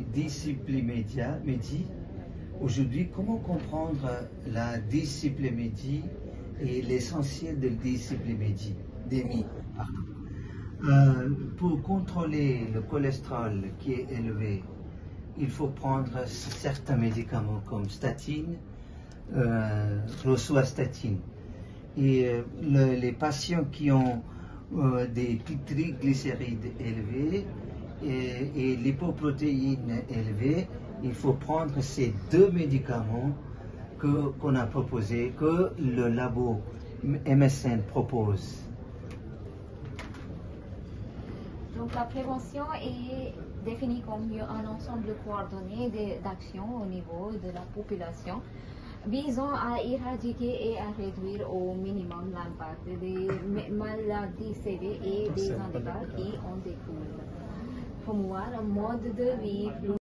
dyslipimédie. Aujourd'hui, comment comprendre la dyslipimédie et l'essentiel de la dyslipimédie, pour contrôler le cholestérol qui est élevé, il faut prendre certains médicaments comme statine, rosuvastatin. Et les patients qui ont des triglycérides élevés et l'hypoprotéine élevée, il faut prendre ces deux médicaments qu'on a proposés, que le labo MSN propose. Donc la prévention est définie comme un ensemble coordonné d'actions au niveau de la population visant à éradiquer et à réduire au minimum l'impact des maladies sévères et des handicaps qui en découlent. Promouvoir un mode de vie plus